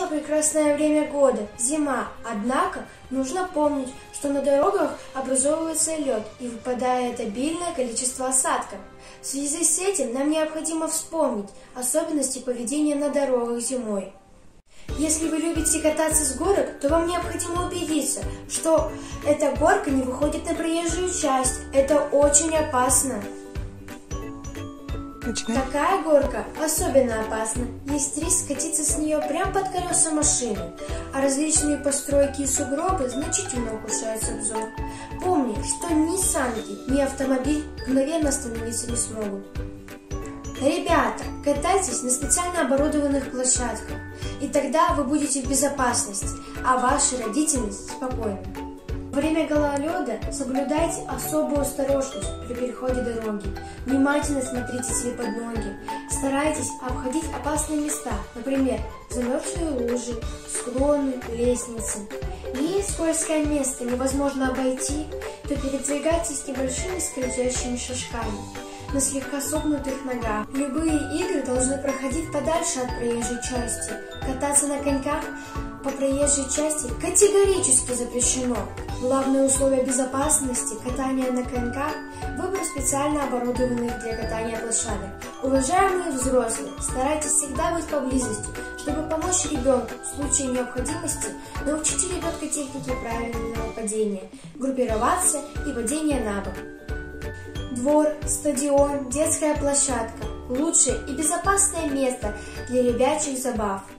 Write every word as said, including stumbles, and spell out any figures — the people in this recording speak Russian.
Пришло прекрасное время года, зима, однако нужно помнить, что на дорогах образовывается лед и выпадает обильное количество осадков. В связи с этим нам необходимо вспомнить особенности поведения на дорогах зимой. Если вы любите кататься с горок, то вам необходимо убедиться, что эта горка не выходит на проезжую часть. Это очень опасно. Начинай. Такая горка особенно опасна. Есть риск скатиться с нее прямо под колеса машины, а различные постройки и сугробы значительно ухудшают обзор. Помни, что ни санки, ни автомобиль мгновенно остановиться не смогут. Ребята, катайтесь на специально оборудованных площадках, и тогда вы будете в безопасности, а ваши родители спокойны. Во время гололеда соблюдайте особую осторожность при переходе дороги. Внимательно смотрите себе под ноги. Старайтесь обходить опасные места, например, замерзшие лужи, склоны, лестницы. Если скользкое место невозможно обойти, то передвигайтесь небольшими скользящими шажками на слегка согнутых ногах. Любые игры должны проходить подальше от проезжей части. Кататься на коньках по проезжей части категорически запрещено. Главное условие безопасности катания на коньках – выбор специально оборудованных для катания площадок. Уважаемые взрослые, старайтесь всегда быть поблизости, чтобы помочь ребенку в случае необходимости. Научите ребенка технике правильного падения, группироваться и падения на бок. Двор, стадион, детская площадка – лучшее и безопасное место для ребячих забав.